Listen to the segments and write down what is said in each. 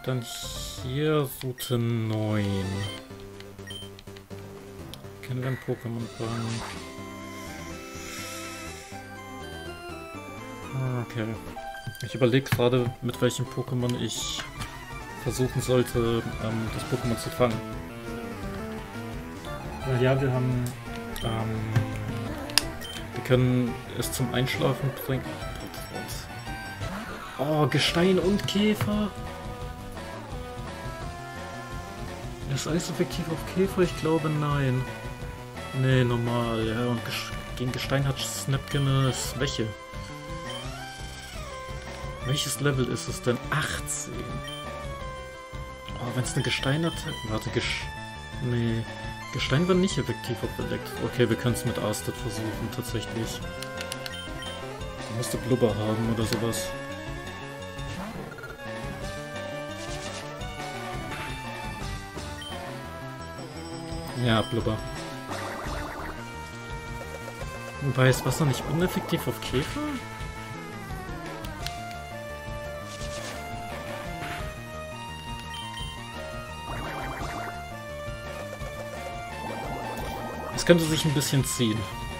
Und dann hier Route 9. Kennen wir einen Pokémon-Bank? Okay. Ich überlege gerade, mit welchem Pokémon ich versuchen sollte, das Pokémon zu fangen. Ja, wir haben... wir können es zum Einschlafen bringen. Oh, Gestein und Käfer. Ist Eis effektiv auf Käfer? Ich glaube nein. Nee, normal. Ja, und gegen Gestein hat Snapkin eine Schwäche. Welches Level ist es denn? 18. Oh, wenn es eine Gesteinattacke... Warte, nee. Gestein war nicht effektiv auf Elektro. Okay, wir können es mit Arsted versuchen, tatsächlich. Du musste Blubber haben oder sowas. Ja, Blubber. Wobei, ist Wasser nicht uneffektiv auf Käfer? Es könnte sich ein bisschen ziehen.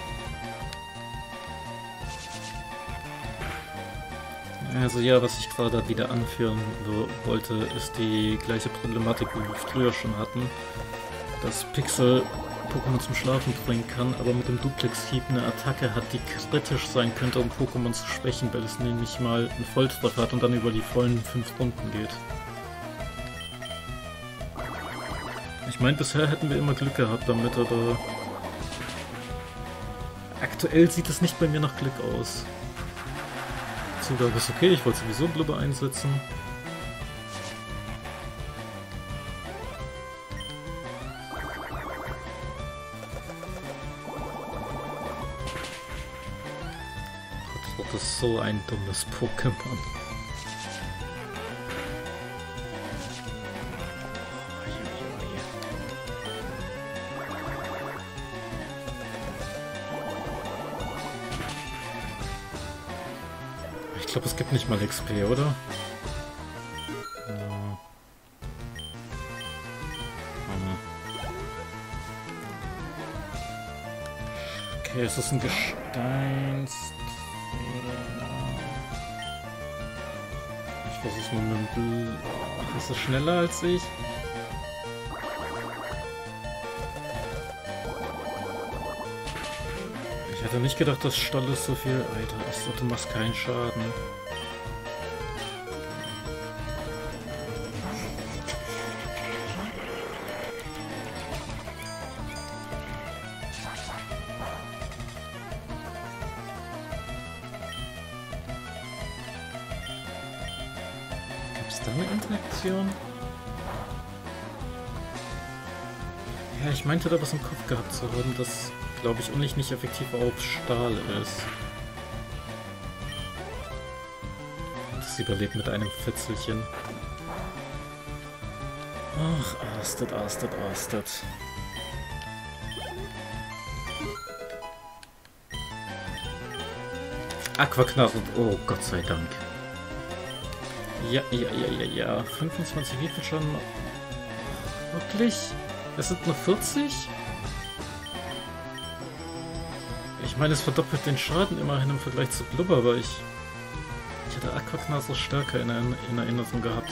Also ja, was ich gerade wieder anführen wollte, ist die gleiche Problematik, wie wir früher schon hatten. Dass Pixel Pokémon zum Schlafen bringen kann, aber mit dem Duplex-Hieb eine Attacke hat, die kritisch sein könnte, um Pokémon zu schwächen, weil es nämlich mal einen Volltreffer hat und dann über die vollen 5 Runden geht. Ich meine, bisher hätten wir immer Glück gehabt damit, aber aktuell sieht es nicht bei mir nach Glück aus. Zugabe ist okay, ich wollte sowieso Blubber einsetzen. Das ist so ein dummes Pokémon. Ich glaube, es gibt nicht mal XP, oder? Okay, es ist ein Gesteins... Ich versuch's mal mit dem Ist es schneller als ich? Ich hätte nicht gedacht, dass Stolles so viel... Alter, du machst keinen Schaden. Gab's da eine Interaktion? Ja, ich meinte da was im Kopf gehabt zu haben, das, glaube ich, nicht effektiv auf Stahl ist. Das überlebt mit einem Fitzelchen. Ach, Arsted. Aquaknarren, oh Gott sei Dank. Ja. 25, wie viel schon? Wirklich? Es sind nur 40? Ich meine, es verdoppelt den Schaden immerhin im Vergleich zu Blubber, aber ich hatte Aquaknarre stärker in Erinnerung gehabt.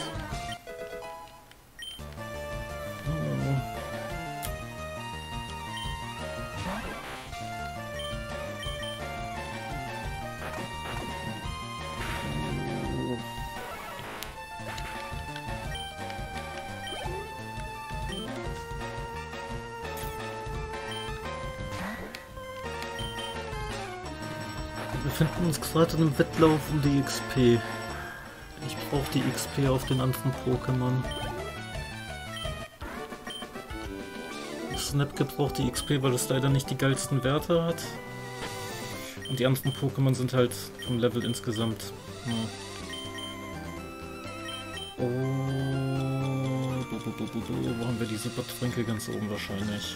Wir befinden uns gerade in einem Wettlauf um die XP. Ich brauche die XP auf den anderen Pokémon. Snapkin braucht die XP, weil es leider nicht die geilsten Werte hat. Und die anderen Pokémon sind halt vom Level insgesamt. Ja. Oh, wo haben wir die Supertränke? Ganz oben wahrscheinlich.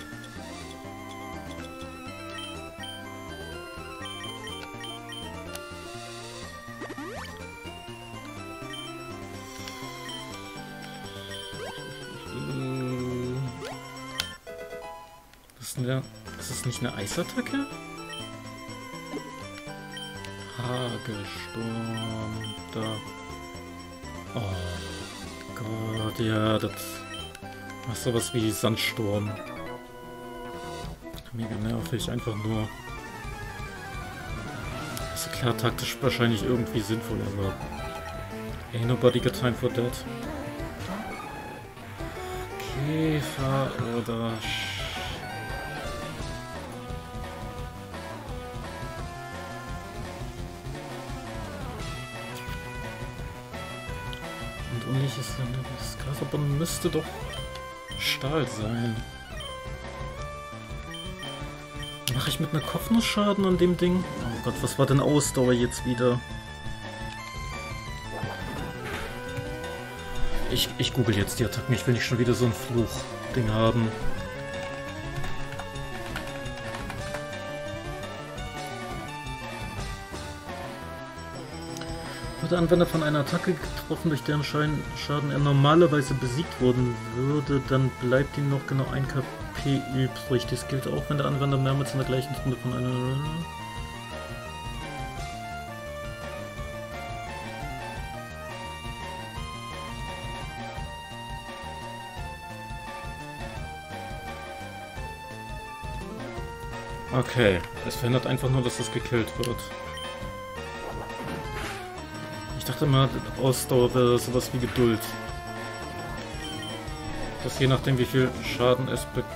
Ist das nicht eine Eisattacke? Hagelsturm. Da. Oh Gott, ja, das ist sowas wie Sandsturm. Mega nervig, einfach nur. Also klar, taktisch wahrscheinlich irgendwie sinnvoll, aber ain't nobody got time for that. Käfer oder und unliches Gas, aber müsste doch Stahl sein. Mache ich mit einer Kopfnuss Schaden an dem Ding? Oh Gott, was war denn Ausdauer jetzt wieder? Ich google jetzt die Attacken. Ich will nicht schon wieder so ein Fluch-Ding haben. Wird der Anwender von einer Attacke getroffen, durch deren Schaden er normalerweise besiegt worden würde, dann bleibt ihm noch genau 1 KP übrig. Dies gilt auch, wenn der Anwender mehrmals in der gleichen Runde von einer... Okay, es verhindert einfach nur, dass das gekillt wird. Ich dachte mal, Ausdauer wäre sowas wie Geduld. Dass je nachdem, wie viel Schaden es bekommt,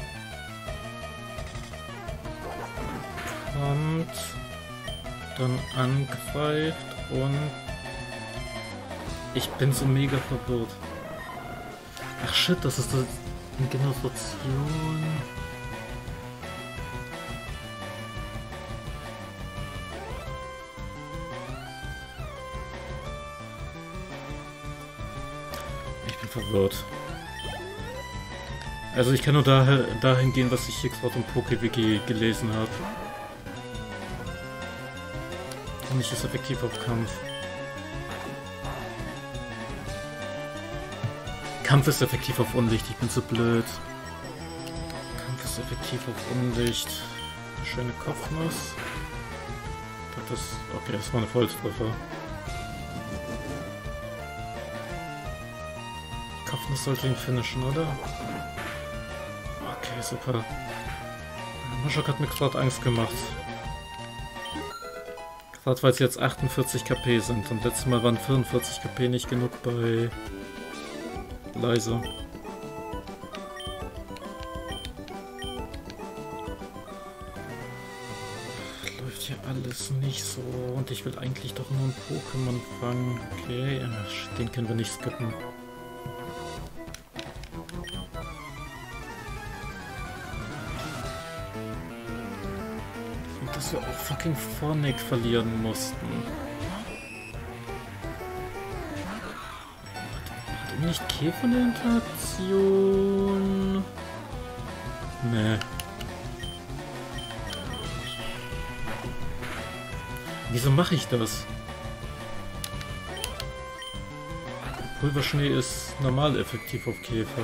dann angreift und... Ich bin so mega verwirrt. Ach shit, das ist eine Generation... verwirrt. Also ich kann nur dahin gehen, was ich hier gerade im PokeWiki gelesen habe. Und nicht ist effektiv auf Kampf. Kampf ist effektiv auf Unlicht, ich bin so blöd. Kampf ist effektiv auf Unlicht. Eine schöne Kopfnuss. Okay, das war eine Volltreffer. Das sollte ihn finishen, oder? Okay, super. Moschok hat mir gerade Angst gemacht. Gerade weil es jetzt 48 KP sind und letztes Mal waren 44 KP nicht genug bei Leise. Läuft hier alles nicht so und ich will eigentlich doch nur ein Pokémon fangen. Okay, den können wir nicht skippen. Dass wir auch fucking Fornik verlieren mussten. Hat er nicht Käfer eine Interaktion? Nee. Wieso mache ich das? Pulverschnee ist normal effektiv auf Käfer.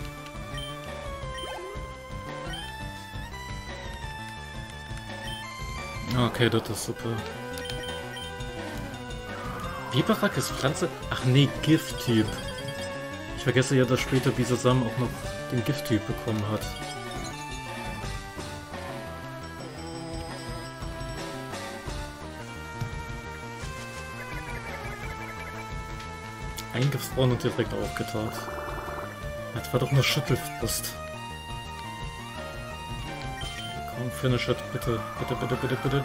Okay, das ist super. Biberak ist Pflanze? Ach nee, Gifttyp. Ich vergesse ja, dass später Bisasam auch noch den Gifttyp bekommen hat. Eingefroren und direkt aufgetaut. Das war doch nur Schüttelfrust. Komm, finish it, bitte, bitte, bitte, bitte, bitte.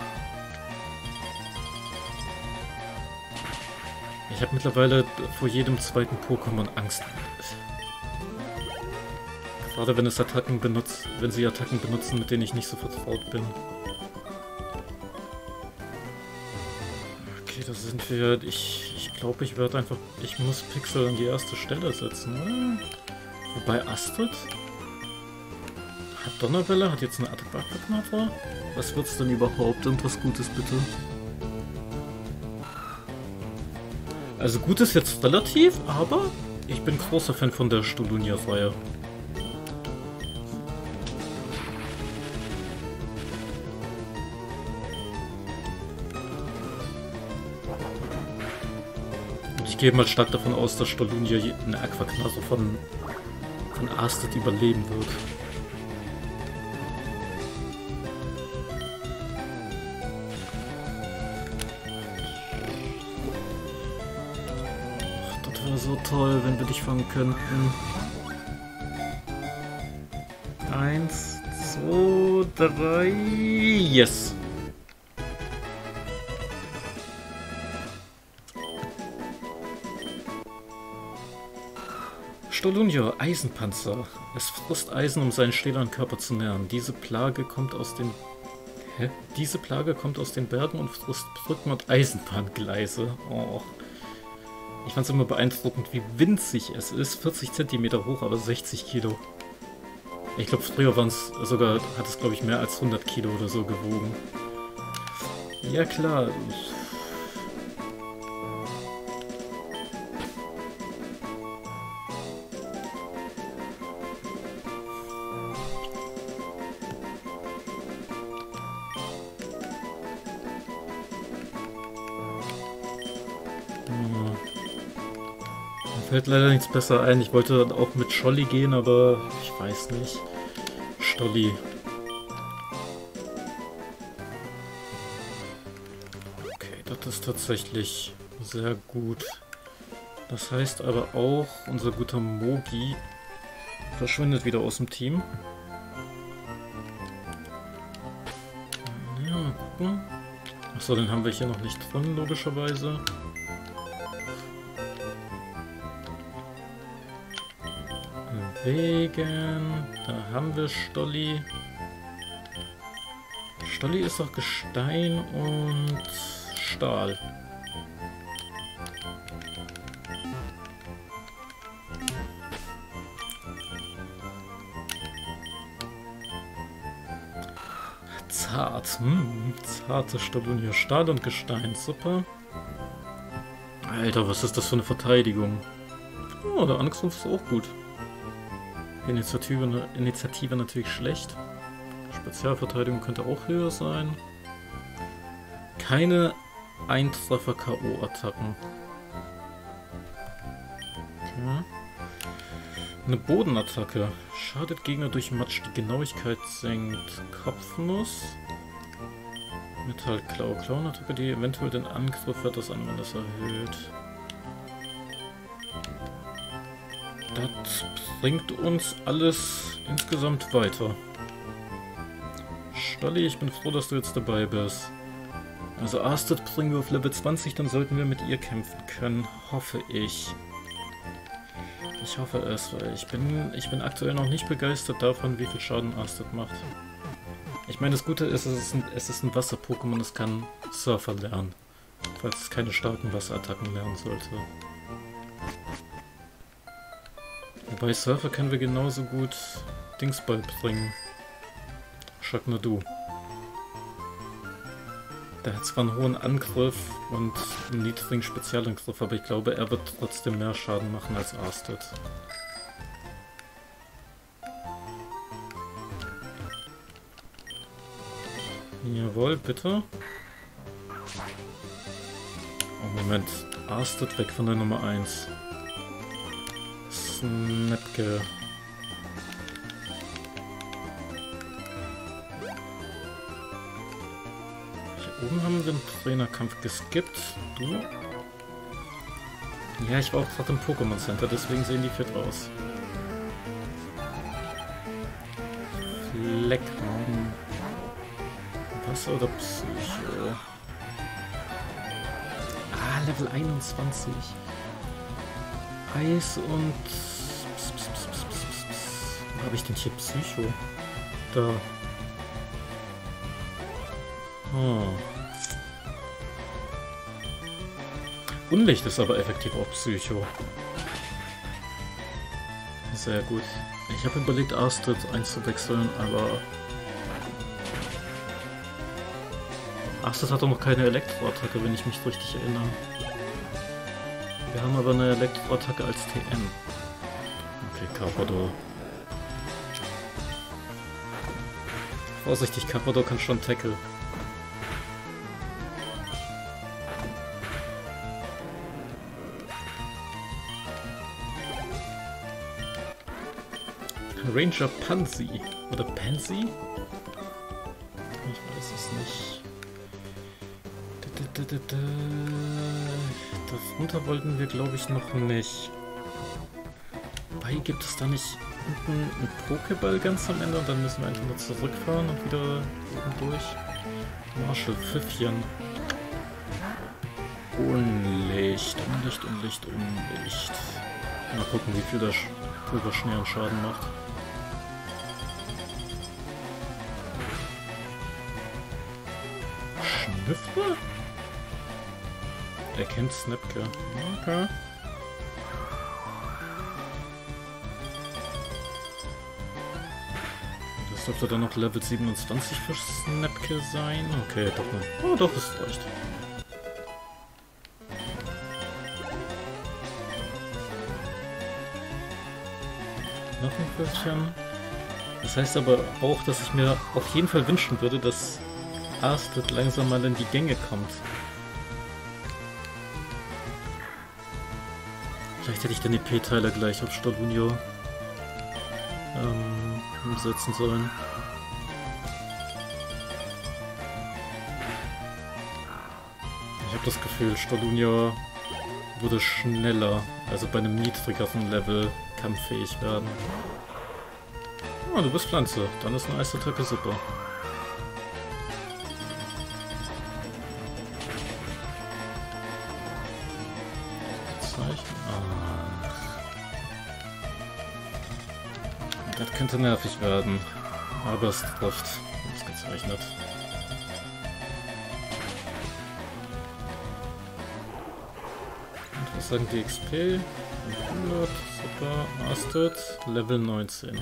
Ich habe mittlerweile vor jedem zweiten Pokémon Angst. Gerade wenn es Attacken benutzt, wenn sie Attacken benutzen, mit denen ich nicht so vertraut bin. Okay, da sind wir. Ich glaube, ich werde einfach. Ich muss Pixel an die erste Stelle setzen, oder? Wobei Astrid? Hat Donnerwelle? Hat jetzt eine Attacke-Knopf? Was wird's denn überhaupt? Irgendwas Gutes, bitte. Also gut ist jetzt relativ, aber ich bin großer Fan von der Stulunia-Reihe. gehe mal stark davon aus, dass Stolunja eine Aquaknase von Arsted überleben wird. Ach, das wäre so toll, wenn wir dich fangen könnten. 1, 2, 3, yes! Stolunja, Eisenpanzer. Es frisst Eisen, um seinen stählernen Körper zu nähren. Diese Plage kommt aus den Bergen und frisst Brücken und Eisenbahngleise. Oh. Ich fand es immer beeindruckend, wie winzig es ist. 40 cm hoch, aber 60 Kilo. Ich glaube, früher waren es sogar, hat es glaube ich mehr als 100 Kilo oder so gewogen. Ja klar. Mir fällt leider nichts besser ein. Ich wollte auch mit Scholli gehen, aber ich weiß nicht. Stolli. Okay, das ist tatsächlich sehr gut. Das heißt aber auch, unser guter Mogi verschwindet wieder aus dem Team. Ja, mal gucken. Achso, den haben wir hier noch nicht drin, logischerweise. Wegen, da haben wir Stolli. Stolli ist doch Gestein und Stahl. Zart, zarte Stolunja. Stahl und Gestein, super. Alter, was ist das für eine Verteidigung? Oh, der Angriff ist auch gut. Initiative natürlich schlecht. Spezialverteidigung könnte auch höher sein. Keine Eintreffer K.O.-Attacken. Okay. Eine Bodenattacke. Schadet Gegner durch Matsch. Die Genauigkeit senkt. Kopfnuss. Metallklau. Klauenattacke, die eventuell den Angriff des Anwenders erhöht. Das bringt uns alles insgesamt weiter. Stolli, ich bin froh, dass du jetzt dabei bist. Also Arsted bringen wir auf Level 20, dann sollten wir mit ihr kämpfen können. Hoffe ich. Ich hoffe es, weil ich bin aktuell noch nicht begeistert davon, wie viel Schaden Arsted macht. Ich meine, das Gute ist, es ist ein Wasser-Pokémon, es kann Surfer lernen. Falls es keine starken Wasserattacken lernen sollte. Wobei Surfer können wir genauso gut Dings beibringen. Sharknado. Der hat zwar einen hohen Angriff und einen niedrigen Spezialangriff, aber ich glaube, er wird trotzdem mehr Schaden machen als Arsted. Jawohl, bitte. Oh, Moment. Arsted weg von der Nummer 1. Snapke. Hier oben haben wir den Trainerkampf geskippt. Du? Ja, ich war auch gerade im Pokémon Center, deswegen sehen die fit aus. Fleckmann. Wasser oder Psycho? Ah, Level 21. Eis und... Wo habe ich denn hier Psycho? Da. Oh. Unlicht ist aber effektiv auch Psycho. Sehr gut. Ich habe überlegt, Arsted einzuwechseln, aber... Arsted hat doch noch keine Elektroattacke, wenn ich mich richtig erinnere. Wir haben aber eine Elektroattacke als TM. Okay, Carpador. Vorsichtig, Carpador kann schon Tackle. Ranger Pansy. Oder Pansy? Ich weiß es nicht. Darunter wollten wir, glaube ich, noch nicht. Wobei, gibt es da nicht unten einen Pokéball ganz am Ende und dann müssen wir einfach nur zurückfahren und wieder oben durch? Marshall, Pfiffchen. Unlicht, Unlicht, Unlicht, Unlicht. Mal gucken, wie viel der Pulverschnee an Schaden macht. Schnüffler? Er kennt Snapke. Okay. Das dürfte dann noch Level 27 für Snapke sein. Okay, doch nicht. Oh, doch, es reicht. Noch ein bisschen. Das heißt aber auch, dass ich mir auf jeden Fall wünschen würde, dass Astrid langsam mal in die Gänge kommt. Vielleicht hätte ich den EP-Teiler gleich auf Stolunio umsetzen sollen. Ich habe das Gefühl, Stolunio würde schneller, also bei einem niedrigeren Level, kampffähig werden. Oh, du bist Pflanze. Dann ist eine Eisattacke super. Zeichen. Das könnte nervig werden. Aber es trifft. Ist gezeichnet. Und was sagen die XP? 100, super. Astrid, Level 19.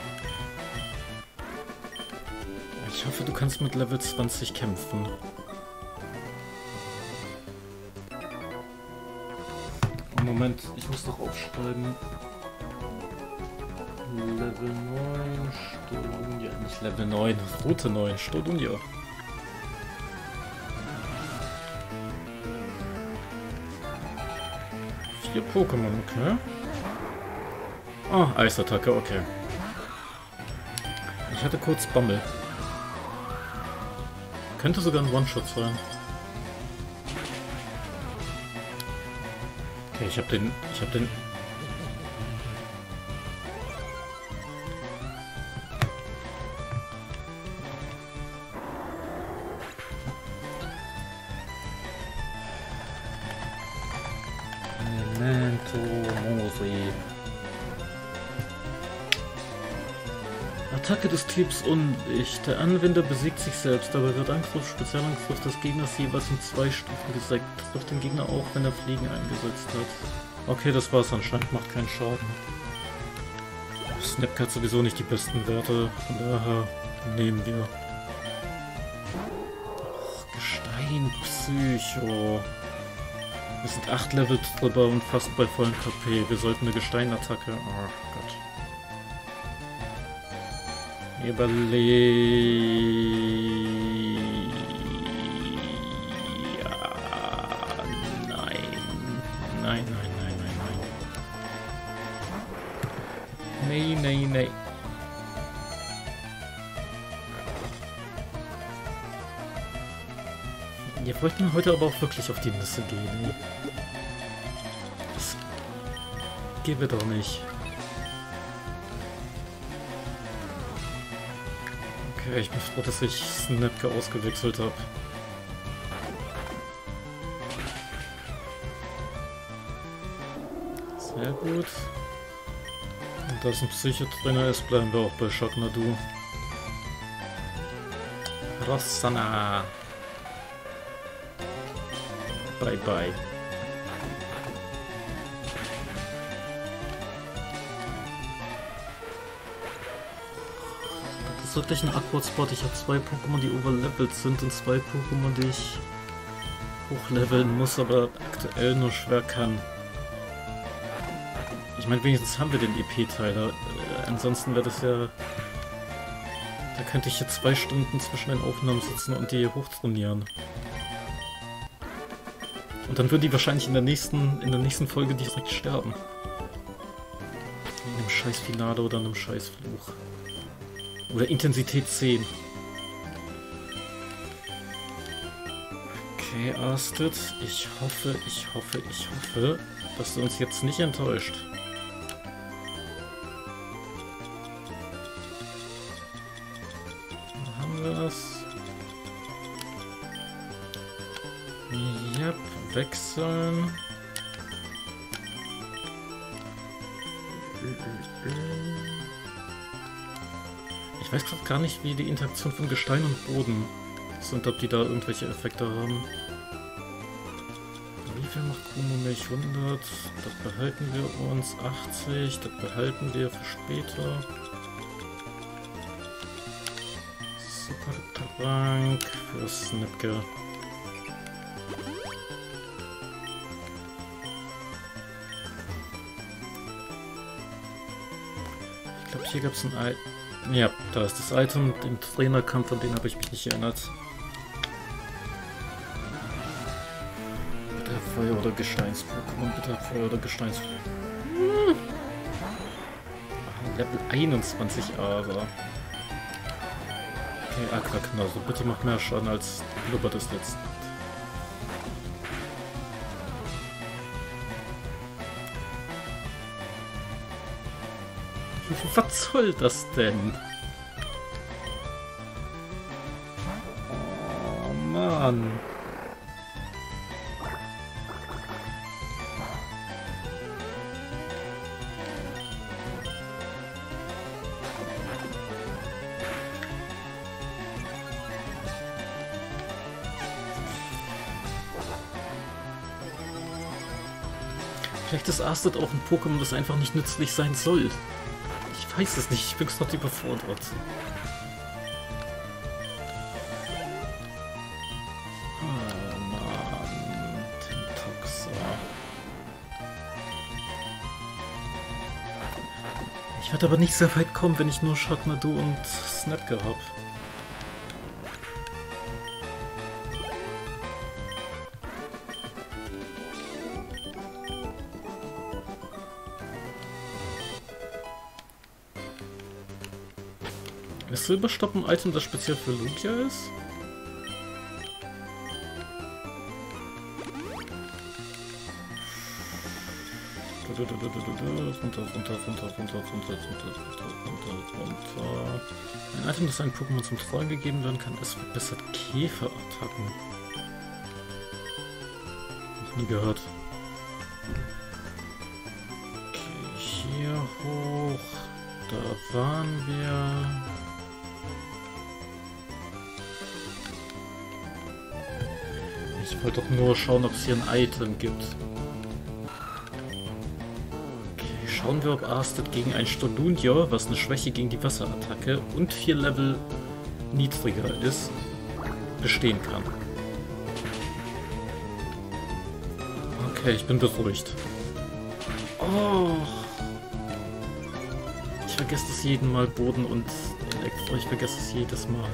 Ich hoffe, du kannst mit Level 20 kämpfen. Oh, Moment, ich muss doch aufschreiben. Level 9, Stolunio. Nicht Level 9, Route 9, Stolunio. Vier Pokémon, okay. Oh, Eisattacke, okay. Ich hatte kurz Bammel. Könnte sogar ein One-Shot sein. Okay, ich hab den... Attacke des Typs Unlicht. Der Anwender besiegt sich selbst, dabei wird Angriff, Spezialangriff des Gegners jeweils um 2 Stufen gesenkt. Trifft den Gegner auch, wenn er Fliegen eingesetzt hat. Okay, das war's anscheinend, macht keinen Schaden. Snapke hat sowieso nicht die besten Werte, von daher nehmen wir. Och, Gestein, Psycho. Wir sind 8 Level drüber und fast bei vollen KP. Wir sollten eine Gesteinattacke. Oh Gott. Überlegt. Ja, nein. Nein, nein, nein, nein, nein. Nee, nee, nee. Ihr wollt mir heute aber auch wirklich auf die Nüsse gehen. Das gebe doch nicht. Okay, ich bin froh, dass ich Snapke ausgewechselt habe. Sehr gut. Und da es ein Psychotrainer ist, bleiben wir auch bei Shocknadu. Rossana. Bye bye. Das ist wirklich ein Awkward-Spot. Ich habe 2 Pokémon, die overlevelt sind und 2 Pokémon, die ich hochleveln muss, aber aktuell nur schwer kann. Ich meine, wenigstens haben wir den EP-Teiler. Ansonsten wäre das ja... Da könnte ich jetzt 2 Stunden zwischen den Aufnahmen sitzen und die hochtrainieren. Und dann würden die wahrscheinlich in der nächsten Folge direkt sterben. einem scheiß Finale oder einem scheiß Fluch. Oder Intensität 10. Okay, Astrid, ich hoffe, dass du uns jetzt nicht enttäuscht. Dann haben wir das. Yep, wechseln. Ich weiß gerade gar nicht, wie die Interaktion von Gestein und Boden sind, ob die da irgendwelche Effekte haben. Wie viel macht Kuhmilch? 100. Das behalten wir uns. 80. Das behalten wir für später. Super Trank für Snipke. Ich glaube, hier gab es ein ja, da ist das Item, den Trainerkampf, an den habe ich mich nicht erinnert. Bitte Feuer- oder Gesteins-Pokémon, bitte Feuer- oder Gesteins... Level 21 aber. Okay, Aquaknase, bitte mach mehr Schaden als Blubber des letzten. Was soll das denn? Oh Mann. Vielleicht ist Astrid auch ein Pokémon, das einfach nicht nützlich sein soll. Ich weiß es nicht, ich bin gerade überfordert. Oh Mann, Tintoxa. Ich werde aber nicht sehr weit kommen, wenn ich nur Sharknado und Snapke habe. Ist Silberstopp ein Item, das speziell für Lugia ist? Runter. Ein Item, das einem Pokémon zum Trollen gegeben werden kann, es verbessert Käferattacken. Noch nie gehört. Okay, hier hoch. Da waren wir. Ich wollte doch nur schauen, ob es hier ein Item gibt. Okay, schauen wir, ob Astrid gegen ein Stolundia, was eine Schwäche gegen die Wasserattacke und 4 Level niedriger ist, bestehen kann. Okay, ich bin beruhigt. Oh! Ich vergesse es jeden Mal, Boden und Elektro. Ich vergesse es jedes Mal.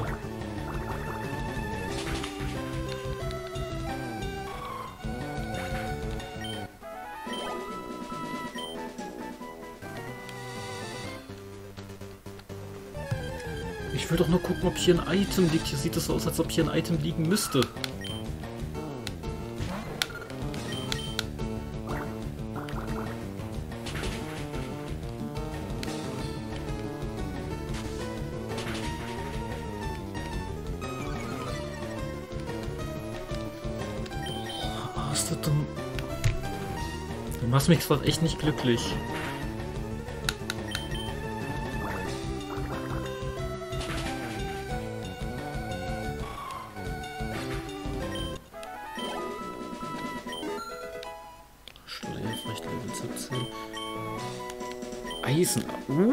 Ich will doch nur gucken, ob hier ein Item liegt. Hier sieht es so aus, als ob hier ein Item liegen müsste. Oh, ist das dumm? Du machst mich gerade echt nicht glücklich. Vielleicht Level 17. Eisen.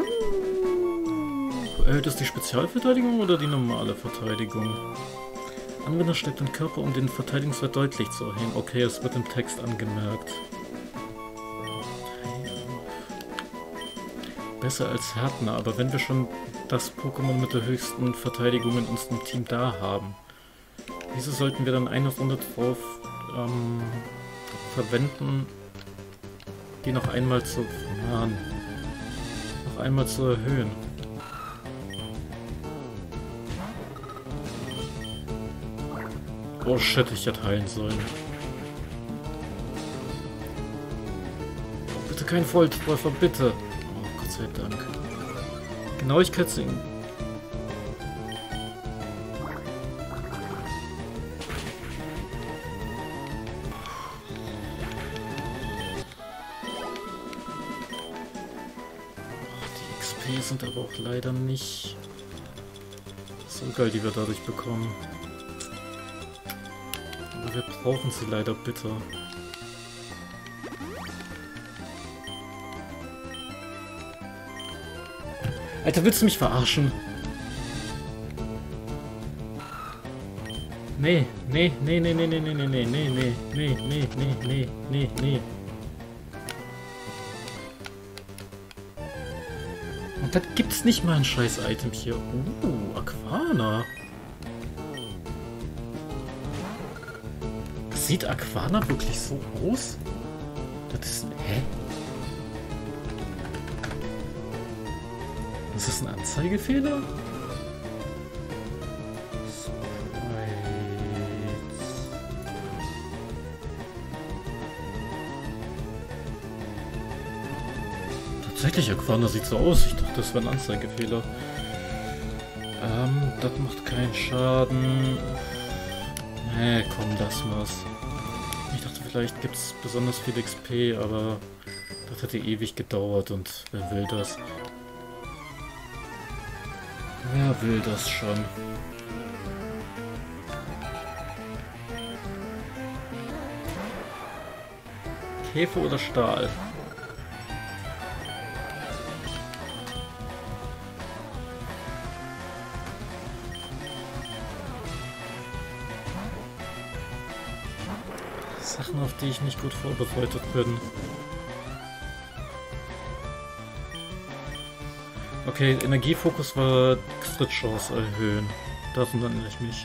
Erhöht es die Spezialverteidigung oder die normale Verteidigung? Anwender steckt den Körper, um den Verteidigungswert deutlich zu erhöhen. Okay, es wird im Text angemerkt. Besser als Härtner, aber wenn wir schon das Pokémon mit der höchsten Verteidigung in unserem Team da haben, wieso sollten wir dann eine Runde drauf verwenden, die noch einmal zu... Mann. einmal zu erhöhen. Oh shit, ich hätte heilen sollen. Oh, bitte kein Volltreffer, bitte. Oh, Gott sei Dank. Genauigkeitssingen. Die sind aber auch leider nicht so geil, die wir dadurch bekommen. Aber wir brauchen sie leider bitter. Alter, willst du mich verarschen? Nee, nee, nee, nee, nee, nee, nee, nee, nee, nee, nee, nee, nee, nee, nee, nee. Und das gibt's nicht mal ein scheiß Item hier. Aquana. Sieht Aquana wirklich so aus? Das ist... Hä? Ist das ein Anzeigefehler? Tatsächlich, Aquana sieht so aus. Ich dachte, das wäre ein Anzeigefehler. Das macht keinen Schaden. Nee, komm, lass mal's. Ich dachte, vielleicht gibt es besonders viel XP, aber das hätte ewig gedauert und wer will das? Wer will das schon? Käfer oder Stahl? Sachen, auf die ich nicht gut vorbereitet bin. Okay, Energiefokus war Crit-Chance erhöhen. Daran erinnere ich mich.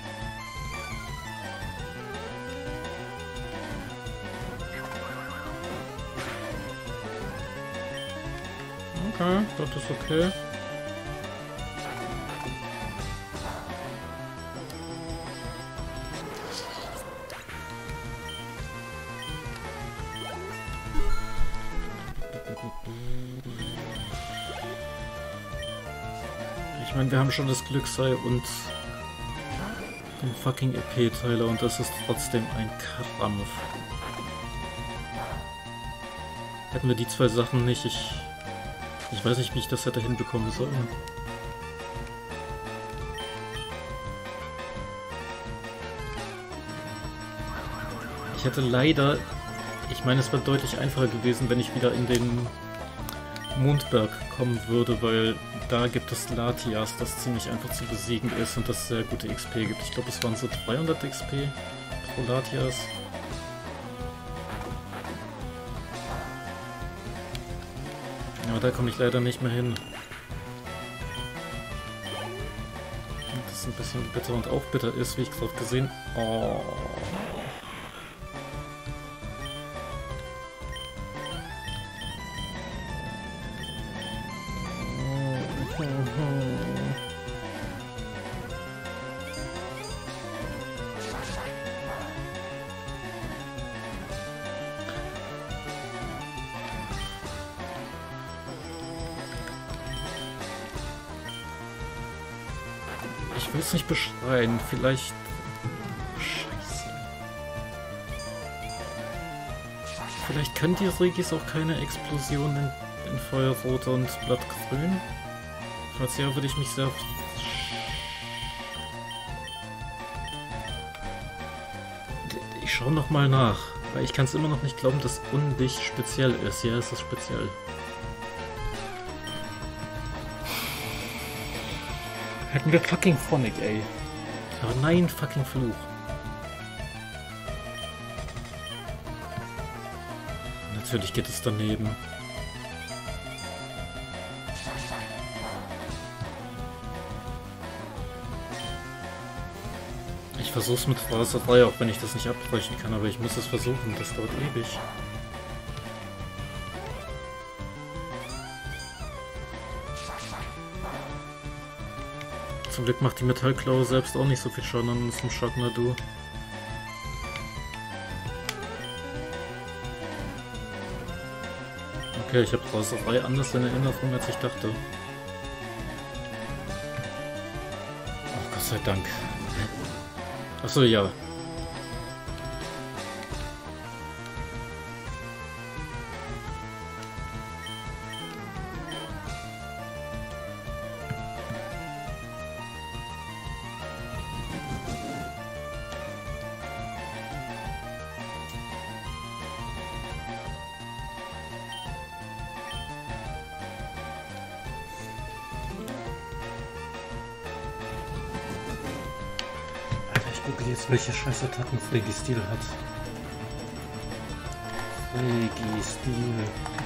Okay, das ist okay. Ich meine, wir haben schon das Glücksei und den fucking EP-Teiler und das ist trotzdem ein Krampf. Hätten wir die zwei Sachen nicht, ich weiß nicht, wie ich das hätte hinbekommen sollen. Ich hätte leider... Ich meine, es wäre deutlich einfacher gewesen, wenn ich wieder in den Mondberg kommen würde, weil da gibt es Latias, das ziemlich einfach zu besiegen ist und das sehr gute XP gibt. Ich glaube, es waren so 300 XP pro Latias. Aber da komme ich leider nicht mehr hin. Und das ist ein bisschen bitter und auch bitter ist, wie ich gerade gesehen... Oh. Ich will es nicht beschreien, vielleicht... Scheiße. Vielleicht können die Regis auch keine Explosionen in Feuerrot und Blattgrün? Falls ja, würde ich mich sehr... Ich schaue nochmal nach, weil ich kann es immer noch nicht glauben, dass Unlicht speziell ist. Ja, es ist speziell. Hätten wir fucking Phonic, ey. Aber nein, fucking Fluch. Natürlich geht es daneben. Ich versuch's mit Raserei, auch wenn ich das nicht abbrechen kann, aber ich muss es versuchen, das dauert ewig. Zum Glück macht die Metallklaue selbst auch nicht so viel Schaden an unserem Sharknado. Okay, ich habe Raserei anders in Erinnerung, als ich dachte. Oh, Gott sei Dank. Achso, ja. Jetzt welche scheiß Attacken Fregi-Stil hat. Fregi-Stil.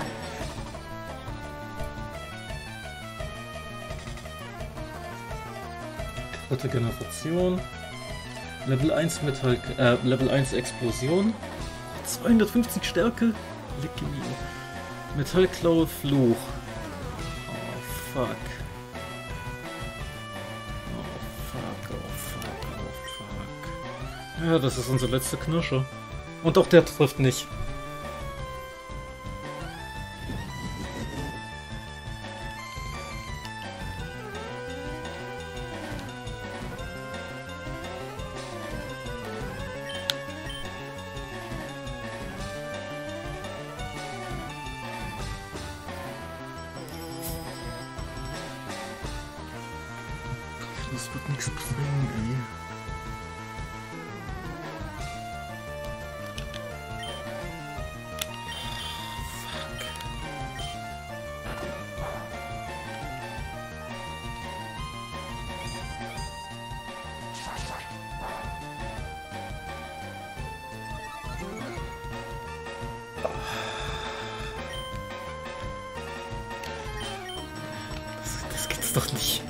Dritte Generation. Level 1 Metall, Level 1 Explosion. 250 Stärke. Leck mir. Metallklaue Fluch. Oh fuck. Ja, das ist unser letzter Knirscher. Und auch der trifft nicht. Das wird nichts bringen, ey. Das gibt's doch nicht.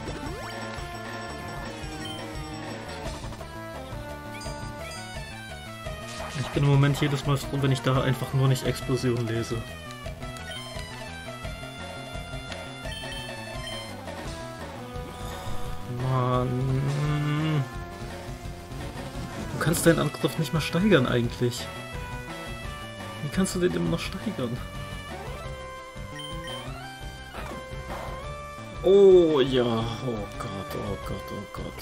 Ich bin im Moment jedes Mal froh, wenn ich da einfach nur nicht Explosion lese. Mann. Du kannst deinen Angriff nicht mal steigern eigentlich. Wie kannst du den immer noch steigern? Oh ja, oh Gott, oh Gott, oh Gott.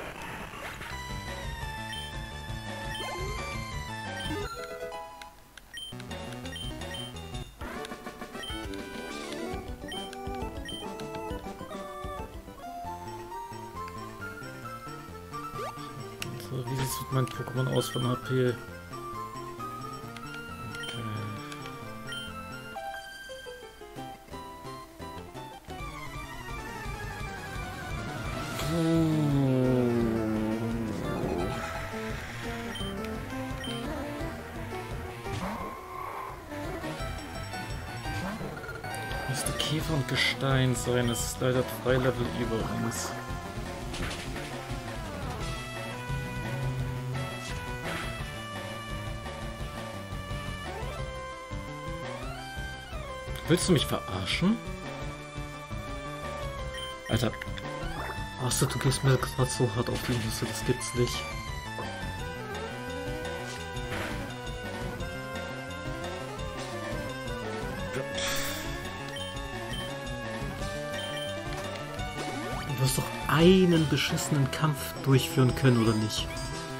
So, wie sieht mein Pokémon aus von HP? Müsste Käfer und Gestein sein, es ist leider 3 Level über uns. Willst du mich verarschen? Alter. Achso, du gehst mir gerade so hart auf die Nüsse, das gibt's nicht. Du wirst doch einen beschissenen Kampf durchführen können, oder nicht?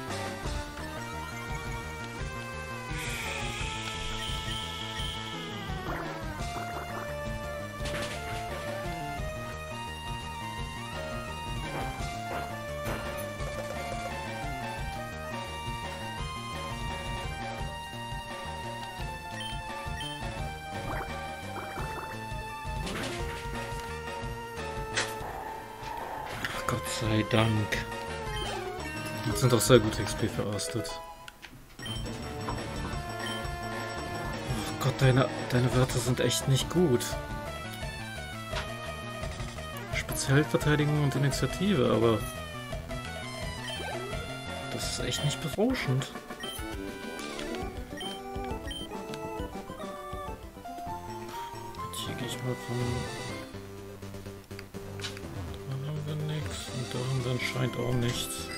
Gott sei Dank. Das sind doch sehr gute XP für Arsted. Oh Gott, deine Werte sind echt nicht gut. Spezialverteidigung und Initiative, aber das ist echt nicht berauschend. Hier gehe ich mal von... Da haben wir nichts und Da haben wir anscheinend auch nichts.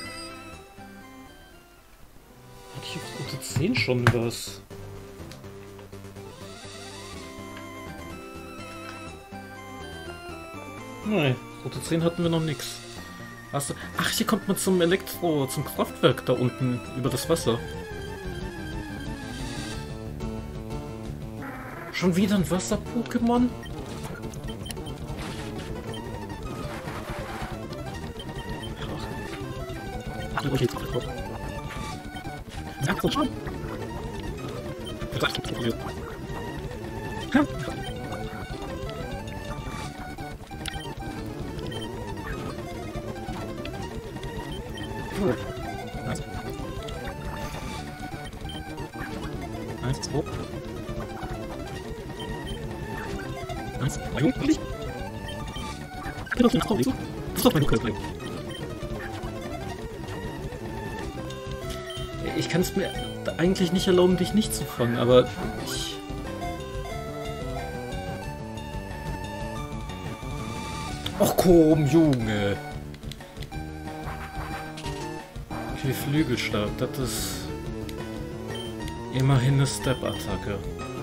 Hatte ich auf Route 10 schon was? Nein, Route 10 hatten wir noch nichts. Ach, hier kommt man zum zum Kraftwerk da unten über das Wasser. Schon wieder ein Wasser-Pokémon? Okay, ja, so schon. Nice. 1, 2. Nice. Eigentlich? Ich kann doch nicht so. Das ist doch mein Körper. Ich kann es mir eigentlich nicht erlauben, dich nicht zu fangen, aber ich... Ach komm, Junge! Okay, Flügelstab, das ist immerhin eine Step-Attacke.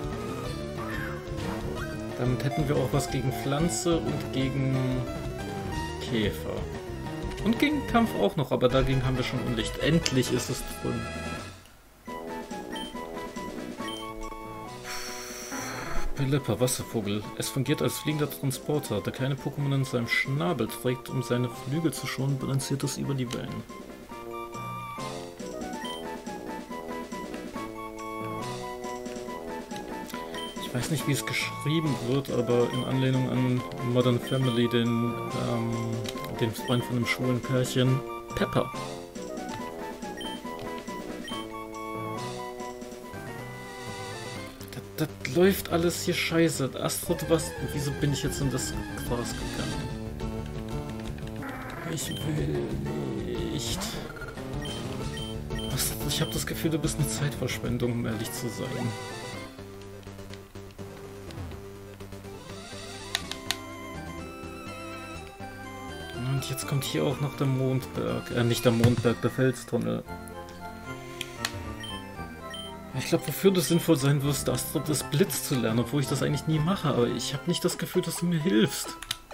Damit hätten wir auch was gegen Pflanze und gegen Käfer. Und gegen Kampf auch noch, aber dagegen haben wir schon Unlicht. Endlich ist es drin. Pelipper, Wasservogel. Es fungiert als fliegender Transporter. Der kleine Pokémon in seinem Schnabel trägt, um seine Flügel zu schonen, balanciert es über die Wellen. Ich weiß nicht, wie es geschrieben wird, aber in Anlehnung an Modern Family, den Freund von einem schwulen Pärchen, Pepper. Das läuft alles hier scheiße. Astrod, wieso bin ich jetzt in das Gras gegangen? Ich will nicht. Ich habe das Gefühl, du bist eine Zeitverschwendung, um ehrlich zu sein. Und jetzt kommt hier auch noch der Mondberg. Nicht der Mondberg, der Felstunnel. Ich glaube, wofür das sinnvoll sein wird, Astrod das Blitz zu lernen, obwohl ich das eigentlich nie mache, aber ich habe nicht das Gefühl, dass du mir hilfst.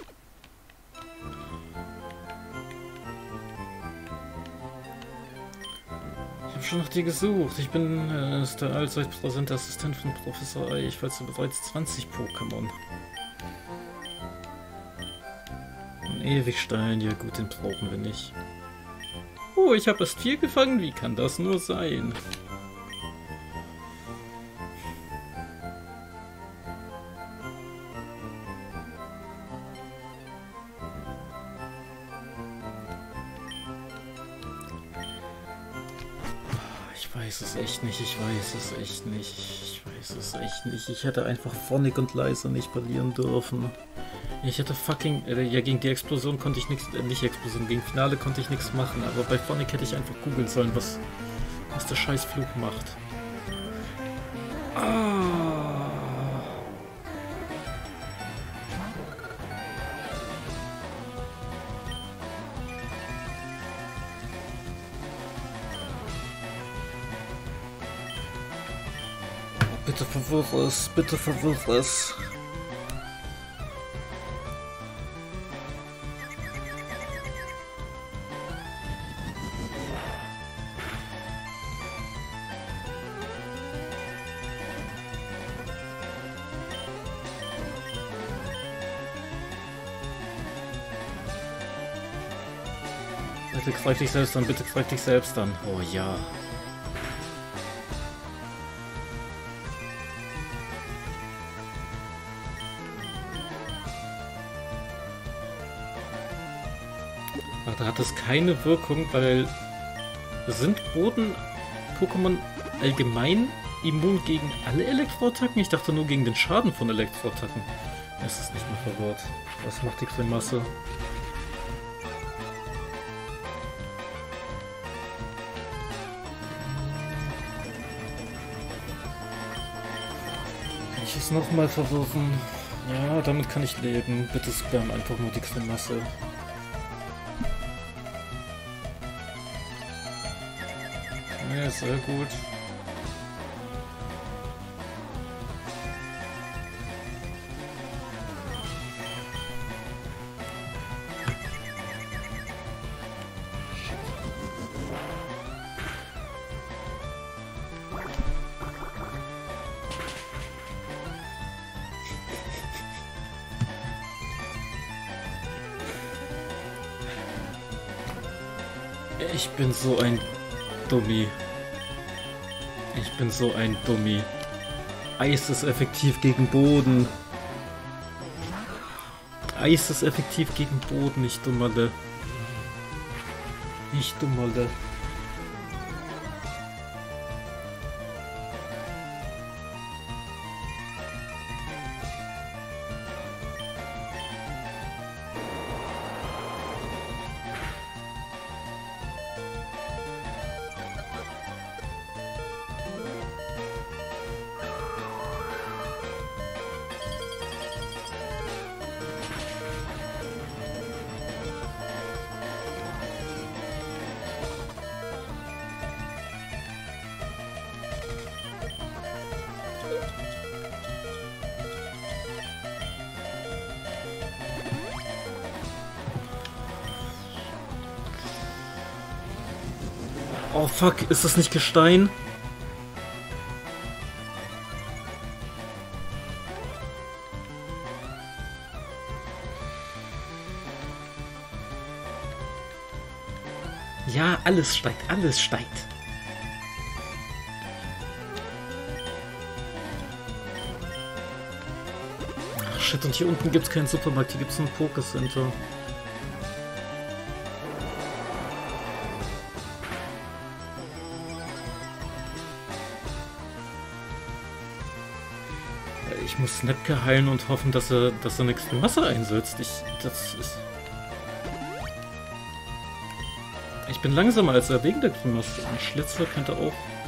Ich habe schon nach dir gesucht. Ich bin der allzeit präsente Assistent von Professor Ei. Ich weiß bereits 20 Pokémon. Ein Ewigstein, ja gut, den brauchen wir nicht. Oh, ich habe erst 4 gefangen, wie kann das nur sein? Ich weiß es echt nicht, ich hätte einfach Phonic und Leiser nicht verlieren dürfen. Ich hätte fucking... ja, gegen die Explosion konnte ich nichts... nicht Explosion, gegen Finale konnte ich nichts machen, aber bei Phonic hätte ich einfach googeln sollen, was der scheiß Flug macht. Bitte verwirr es, bitte verwirr es. Bitte greif dich selbst an, bitte greif dich selbst an. Oh ja. Ach, da hat es keine Wirkung, weil sind Boden-Pokémon allgemein immun gegen alle Elektroattacken? Ich dachte nur gegen den Schaden von Elektroattacken. Es ist nicht mehr verwirrt. Was macht die Grimasse? Kann ich es nochmal verwirren? Ja, damit kann ich leben. Bitte spam einfach nur die Grimasse. Ja, sehr gut. Ich bin so ein Dummi. Ich bin so ein Dummi. Eis ist effektiv gegen Boden. Eis ist effektiv gegen Boden, ich Dummerle. Ich Dummerle. Oh fuck, ist das nicht Gestein? Ja, alles steigt, alles steigt. Ach shit, und hier unten gibt's keinen Supermarkt, hier gibt's ein Pokécenter. Ich muss Snapke heilen und hoffen, dass er nichts in Masse einsetzt. Ich bin langsamer als er wegen der Grimasse. Ein Schlitzer könnte auch...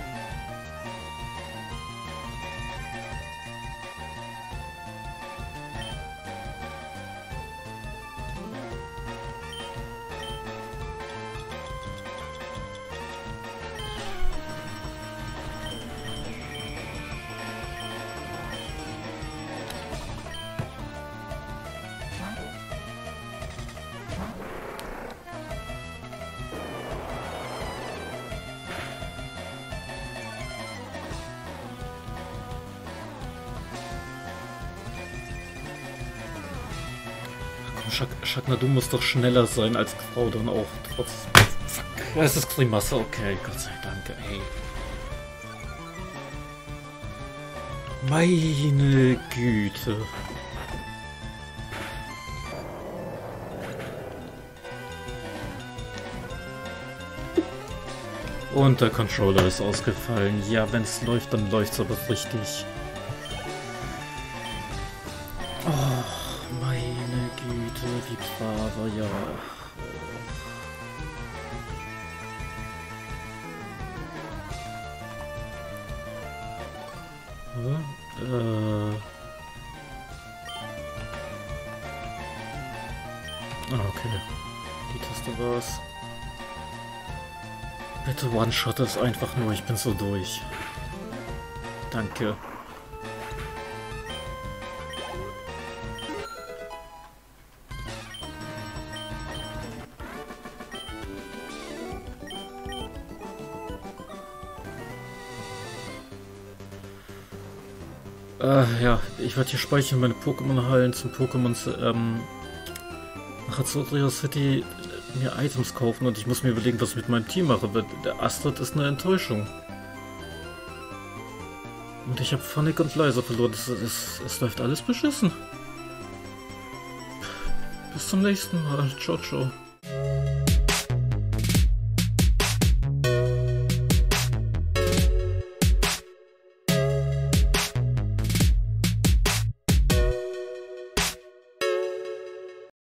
Schakna, du musst doch schneller sein als Frau dann auch. Trotz... Fuck. Es ist Grimasse, okay, Gott sei Dank, ey. Meine Güte. Und der Controller ist ausgefallen. Ja, wenn es läuft, dann läuft es aber richtig. Oh, meine Güte, wie braver, ja. Okay. Die Taste war's. Bitte One-Shot es einfach nur, ich bin so durch. Danke. Ja, ich werde hier speichern, meine Pokémon heilen zum Pokémon nach Azoria City mir Items kaufen und ich muss mir überlegen, was ich mit meinem Team mache, weil der Astrid ist eine Enttäuschung. Und ich habe Phonic und Liza verloren, es läuft alles beschissen. Bis zum nächsten Mal, ciao ciao.